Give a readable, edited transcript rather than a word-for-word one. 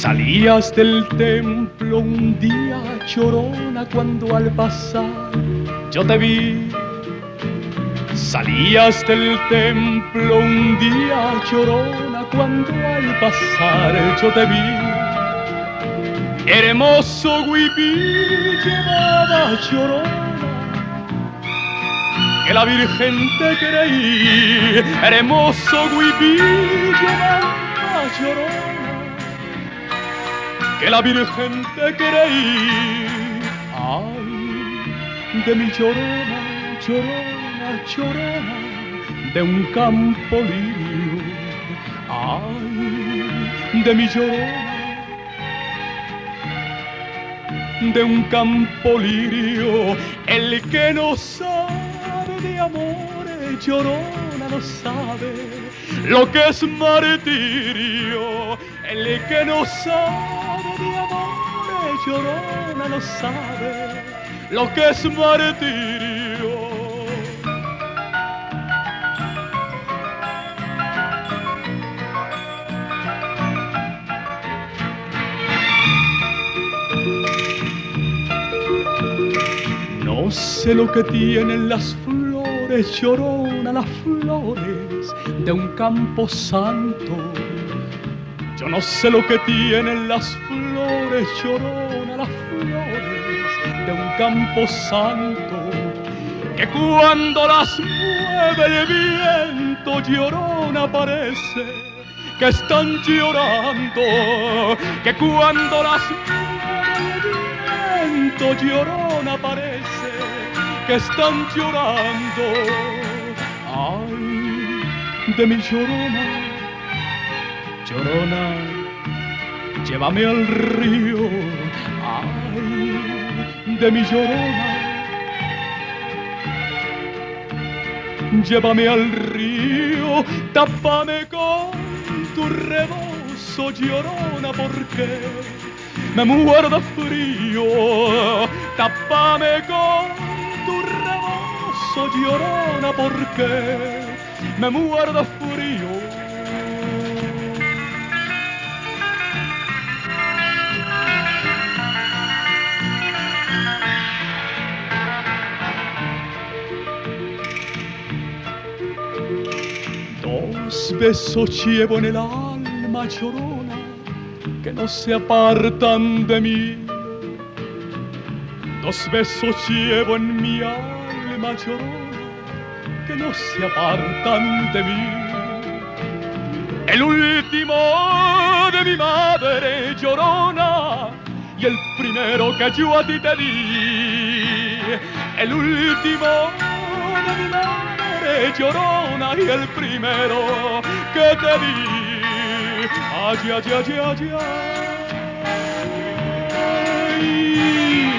Salías del templo un día, llorona, cuando al pasar yo te vi. Salías del templo un día, llorona, cuando al pasar yo te vi. Hermoso huipil llevaba, llorona, que la Virgen te creí. Hermoso huipil llevaba, llorona, que la Virgen te creí. Ay, de mi llorona, llorona, llorona, de un campo lirio. Ay, de mi llorona, de un campo lirio. El que no sabe de amores, llorona, no sabe lo que es martirio. El que no sabe de amores, llorona, no sabe lo que es martirio. No sé lo que tienen las flores, llorona, las flores de un campo santo. Yo no sé lo que tienen las flores, llorona, las flores de un campo santo, que cuando las mueve el viento, llorona, parece que están llorando. Que cuando las mueve el viento, llorona, parece que están llorando. Ay, de mi llorona, llorona, llévame al río. Ay, de mi llorona, llévame al río. Tápame con tu rebozo, llorona, porque me muero de frío. Tápame con tu rebozo, llorona, porque me muero de frío. Dos besos llevo en el alma, llorona, que no se apartan de mí. Dos besos llevo en mi alma, llorona, que no se apartan de mí. El último de mi madre, llorona, y el primero que yo a ti te di. El último de mi madre, llorona, y el primero que te di. Ay, ay, ay, ay, ay.